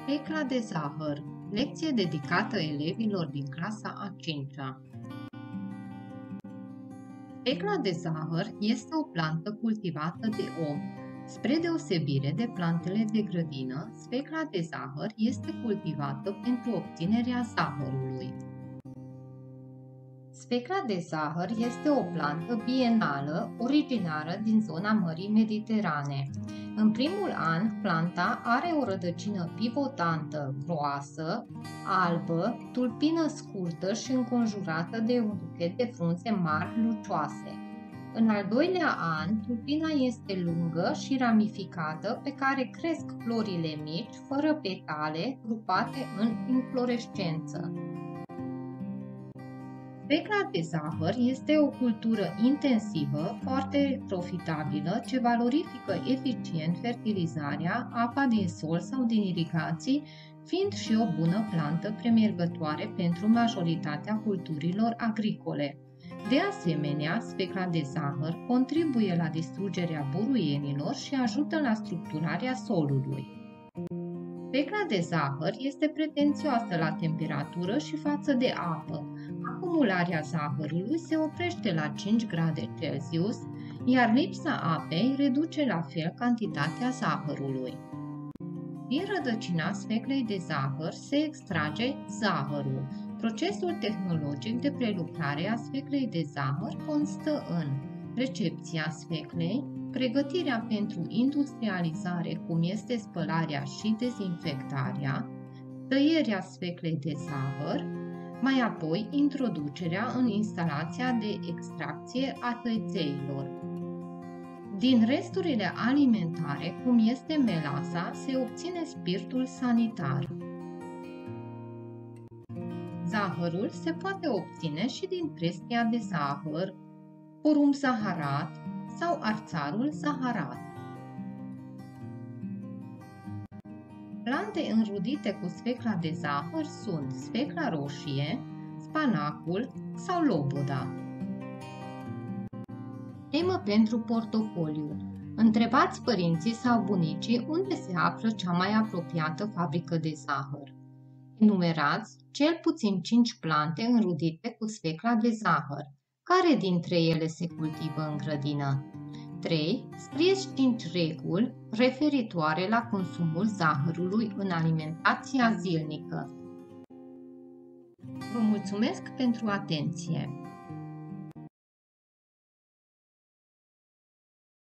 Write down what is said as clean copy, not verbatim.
Sfecla de zahăr, lecție dedicată elevilor din clasa a 5-a. Sfecla de zahăr este o plantă cultivată de om. Spre deosebire de plantele de grădină, sfecla de zahăr este cultivată pentru obținerea zahărului. Sfecla de zahăr este o plantă bienală originară din zona Mării Mediterane. În primul an, planta are o rădăcină pivotantă, groasă, albă, tulpină scurtă și înconjurată de un buchet de frunze mari lucioase. În al doilea an, tulpina este lungă și ramificată, pe care cresc florile mici, fără petale, grupate în inflorescență. Sfecla de zahăr este o cultură intensivă, foarte profitabilă, ce valorifică eficient fertilizarea, apa din sol sau din irigații, fiind și o bună plantă premergătoare pentru majoritatea culturilor agricole. De asemenea, sfecla de zahăr contribuie la distrugerea buruienilor și ajută la structurarea solului. Sfecla de zahăr este pretențioasă la temperatură și față de apă. Acumularea zahărului se oprește la 5 grade Celsius, iar lipsa apei reduce la fel cantitatea zahărului. Din rădăcina sfeclei de zahăr se extrage zahărul. Procesul tehnologic de prelucrare a sfeclei de zahăr constă în recepția sfeclei, pregătirea pentru industrializare, cum este spălarea și dezinfectarea, tăierea sfeclei de zahăr, mai apoi introducerea în instalația de extracție a tăițeilor. Din resturile alimentare, cum este melasa, se obține spiritul sanitar. Zahărul se poate obține și din trestia de zahăr, porumb zaharat sau arțarul zaharat. Plante înrudite cu sfecla de zahăr sunt sfecla roșie, spanacul sau loboda. Temă pentru portofoliu. Întrebați părinții sau bunicii unde se află cea mai apropiată fabrică de zahăr. Enumerați cel puțin 5 plante înrudite cu sfecla de zahăr. Care dintre ele se cultivă în grădină? 3. Scrieți 5 reguli referitoare la consumul zahărului în alimentația zilnică. Vă mulțumesc pentru atenție!